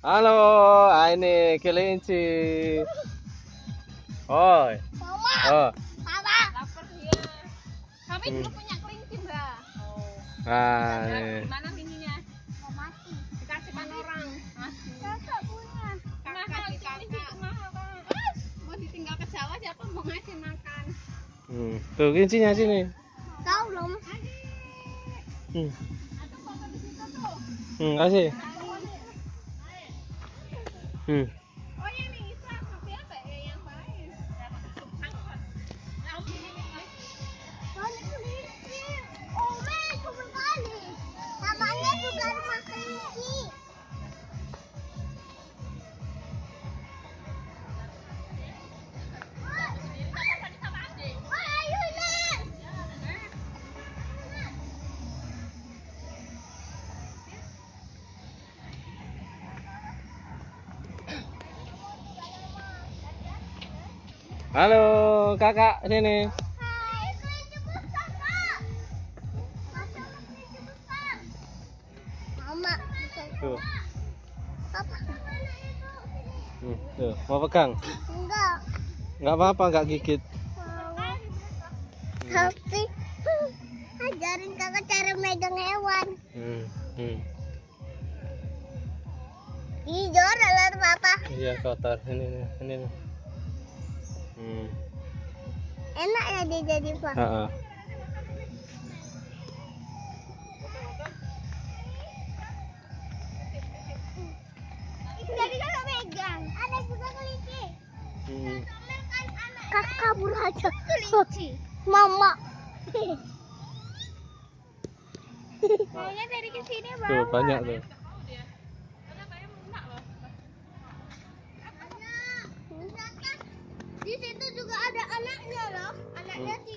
Halo, ini kelinci. Oi. Mama. Oh. Papa. Lapar dia. Kami dulu punya kelinci, Mbak. Nah, ini. Gimana kelincinnya? Mau mati. Dikasihkan orang. Mati. Kakak punya. Kakak di kakak. Mau ditinggal ke Jawa siapa mau ngasih makan? Tuh kelincinya sini. Tahu belum? Kasih. Oh yang ini Islam, tapi apa ya yang baik? Banyak kelinci. Ome cuma kali. Namanya juga rumah kelinci. Halo, kakak sini. Hai, kelinci besar, Kak. Masih ada kelinci besar. Mama, Tuh. Papa. Tuh, mau pegang? Enggak. Nggak apa-apa, nggak gigit. Tapi ajarin kakak cara megang hewan. Ih, jorok lah Papa. Iya, kotor. Ini. Enak ya dia jadi Pak. Heeh. Jadi kakak megang. Ada juga kelinci. Kakak kabur aja. Kelinci. Mama. Kayaknya dari kesini bawa. Tuh, banyak tuh. Di situ juga ada anaknya loh. Anaknya